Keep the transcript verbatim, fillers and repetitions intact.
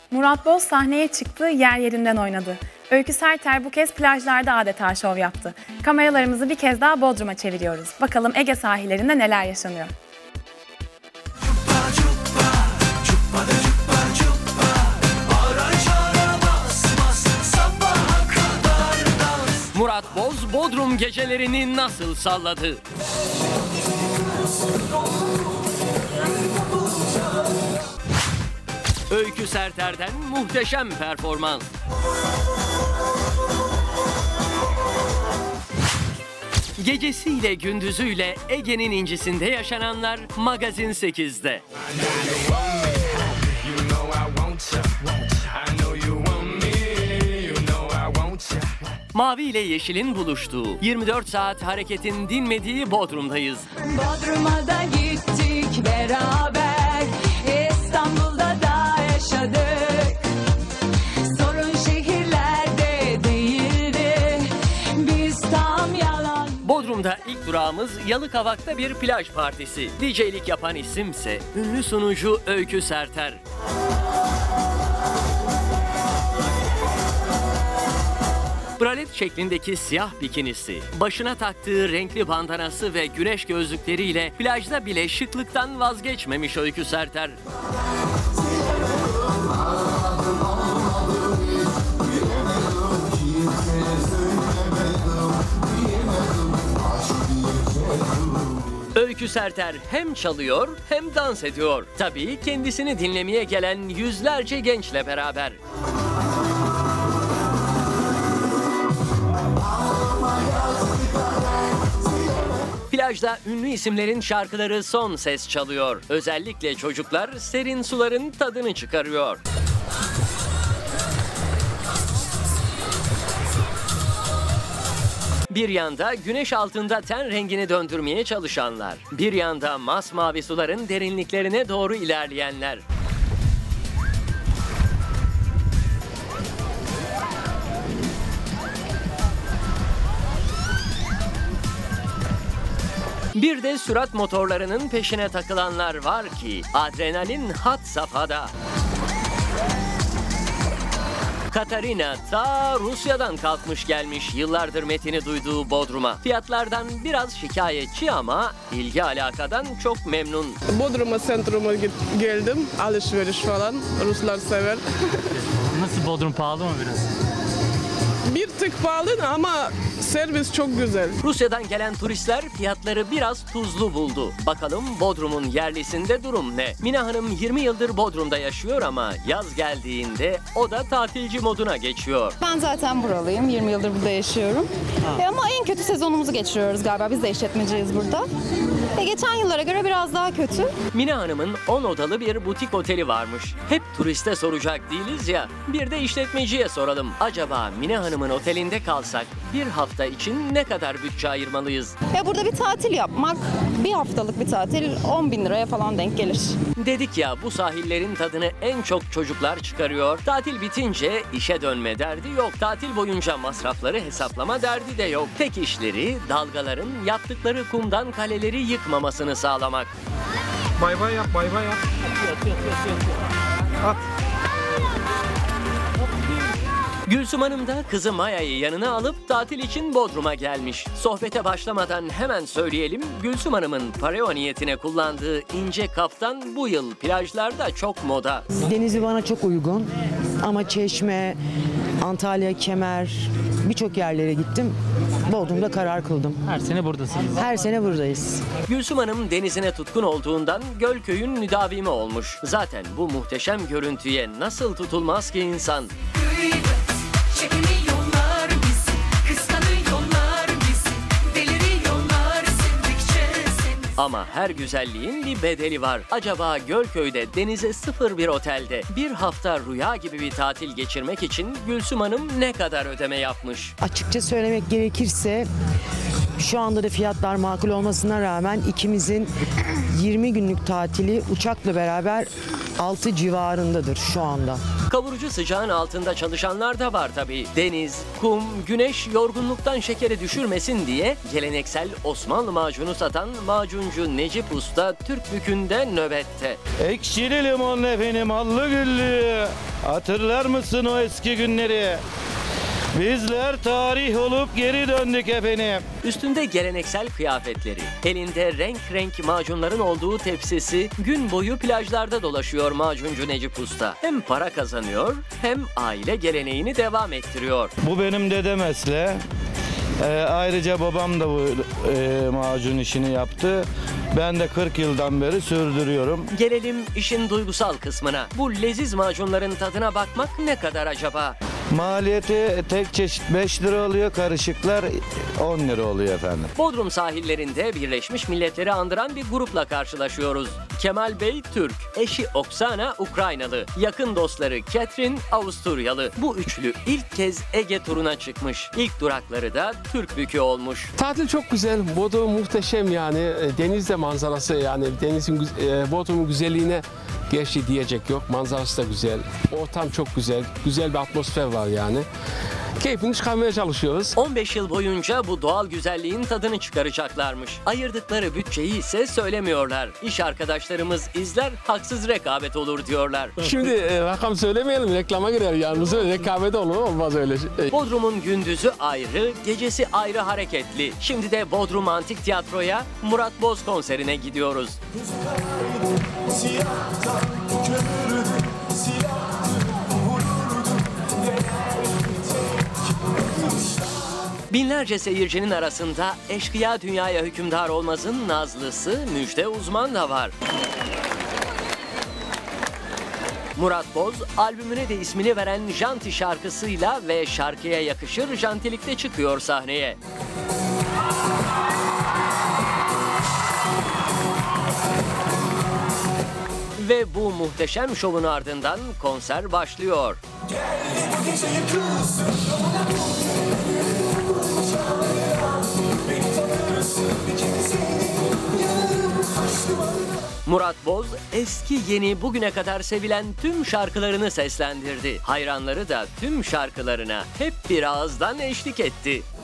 Murat Boz sahneye çıktı, yer yerinden oynadı. Öykü Serter bu kez plajlarda adeta şov yaptı. Kameralarımızı bir kez daha Bodrum'a çeviriyoruz. Bakalım Ege sahillerinde neler yaşanıyor. Murat Boz Bodrum gecelerini nasıl salladı? Öykü Serter'den muhteşem performans. Gecesiyle gündüzüyle Ege'nin incisinde yaşananlar Magazin sekiz'de. Mavi ile yeşilin buluştuğu, yirmi dört saat hareketin dinmediği Bodrum'dayız. Bodrum'a da gittik beraber, İstanbul'da da yaşadık. Sorun şehirlerde değildi, biz tam yalan. Bodrum'da ilk durağımız Yalıkavak'ta bir plaj partisi. D J'lik yapan isimse ünlü sunucu Öykü Serter. Bralet şeklindeki siyah bikinisi, başına taktığı renkli bandanası ve güneş gözlükleriyle plajda bile şıklıktan vazgeçmemiş Öykü Serter. Öykü Serter hem çalıyor hem dans ediyor. Tabii kendisini dinlemeye gelen yüzlerce gençle beraber. Plajda ünlü isimlerin şarkıları son ses çalıyor. Özellikle çocuklar serin suların tadını çıkarıyor. Bir yanda güneş altında ten rengini döndürmeye çalışanlar, bir yanda masmavi suların derinliklerine doğru ilerleyenler. Bir de sürat motorlarının peşine takılanlar var ki adrenalin had safhada. Katarina ta Rusya'dan kalkmış gelmiş, yıllardır metini duyduğu Bodrum'a. Fiyatlardan biraz şikayetçi ama ilgi alakadan çok memnun. Bodrum'a, sentruma geldim. Alışveriş falan. Ruslar sever. Nasıl, Bodrum pahalı mı biraz? Bir tık pahalı ama servis çok güzel. Rusya'dan gelen turistler fiyatları biraz tuzlu buldu. Bakalım Bodrum'un yerlisinde durum ne? Mina Hanım yirmi yıldır Bodrum'da yaşıyor ama yaz geldiğinde o da tatilci moduna geçiyor. Ben zaten buralıyım. yirmi yıldır burada yaşıyorum. E ama en kötü sezonumuzu geçiriyoruz galiba. Biz de işletmeciyiz burada. E geçen yıllara göre biraz daha kötü. Mina Hanım'ın on odalı bir butik oteli varmış. Hep turiste soracak değiliz ya. Bir de işletmeciye soralım. Acaba Mina Hanım'ın otelinde kalsak bir hafta için ne kadar bütçe ayırmalıyız? Ya burada bir tatil yapmak, bir haftalık bir tatil on bin liraya falan denk gelir. Dedik ya, bu sahillerin tadını en çok çocuklar çıkarıyor. Tatil bitince işe dönme derdi yok. Tatil boyunca masrafları hesaplama derdi de yok. Tek işleri dalgaların yaptıkları kumdan kaleleri yıkmamasını sağlamak. Bay bay yap, bay bay yap. At. Gülsüm Hanım da kızı Maya'yı yanına alıp tatil için Bodrum'a gelmiş. Sohbete başlamadan hemen söyleyelim, Gülsüm Hanım'ın pareo niyetine kullandığı ince kaftan bu yıl plajlarda çok moda. Denizi bana çok uygun ama Çeşme, Antalya, Kemer, birçok yerlere gittim. Bodrum'da karar kıldım. Her sene buradasınız. Her sene buradayız. Gülsüm Hanım denizine tutkun olduğundan Gölköy'ün müdavimi olmuş. Zaten bu muhteşem görüntüye nasıl tutulmaz ki insan? Çekiliyorlar bizi, kıskanıyorlar bizi, deliriyorlar sevdikçe seni. Ama her güzelliğin bir bedeli var. Acaba Gölköy'de denize sıfır bir otelde bir hafta rüya gibi bir tatil geçirmek için Gülsüm Hanım ne kadar ödeme yapmış? Açıkça söylemek gerekirse şu anda da fiyatlar makul olmasına rağmen ikimizin yirmi günlük tatili uçakla beraber altı civarındadır şu anda. Kavurucu sıcağın altında çalışanlar da var tabii. Deniz, kum, güneş yorgunluktan şekeri düşürmesin diye geleneksel Osmanlı macunu satan macuncu Necip Usta Türkbükü'nde nöbette. Ekşili limon efendim, allı güllü. Hatırlar mısın o eski günleri? Bizler tarih olup geri döndük efendim. Üstünde geleneksel kıyafetleri, elinde renk renk macunların olduğu tepsisi, gün boyu plajlarda dolaşıyor macuncu Necip Usta. Hem para kazanıyor hem aile geleneğini devam ettiriyor. Bu benim dede mesleği. Ee, ayrıca babam da bu e, macun işini yaptı. Ben de kırk yıldan beri sürdürüyorum. Gelelim işin duygusal kısmına. Bu leziz macunların tadına bakmak ne kadar acaba? Maliyeti tek çeşit beş lira oluyor, karışıklar on lira oluyor efendim. Bodrum sahillerinde Birleşmiş Milletleri andıran bir grupla karşılaşıyoruz. Kemal Bey Türk, eşi Oksana Ukraynalı, yakın dostları Catherine Avusturyalı. Bu üçlü ilk kez Ege turuna çıkmış. İlk durakları da Türkbükü olmuş. Tatil çok güzel, Bodrum muhteşem yani. Denizde manzarası, yani denizin, Bodrum'un güzelliğine geçti diyecek yok. Manzarası da güzel, ortam çok güzel, güzel bir atmosfer var yani. Keyfini çıkarmaya çalışıyoruz. on beş yıl boyunca bu doğal güzelliğin tadını çıkaracaklarmış. Ayırdıkları bütçeyi ise söylemiyorlar. İş arkadaşlarımız izler, haksız rekabet olur diyorlar. Şimdi e, rakam söylemeyelim, reklama girer yalnız, öyle rekabet olur, olmaz öyle şey. Bodrum'un gündüzü ayrı, gecesi ayrı hareketli. Şimdi de Bodrum Antik Tiyatro'ya Murat Boz konserine gidiyoruz. Binlerce seyircinin arasında Eşkıya Dünyaya Hükümdar Olmaz'ın nazlısı Müjde Uzman da var. Murat Boz, albümüne de ismini veren Janti şarkısıyla ve şarkıya yakışır jantilikte çıkıyor sahneye. Ve bu muhteşem şovun ardından konser başlıyor. Murat Boz eski yeni bugüne kadar sevilen tüm şarkılarını seslendirdi. Hayranları da tüm şarkılarına hep bir ağızdan eşlik etti.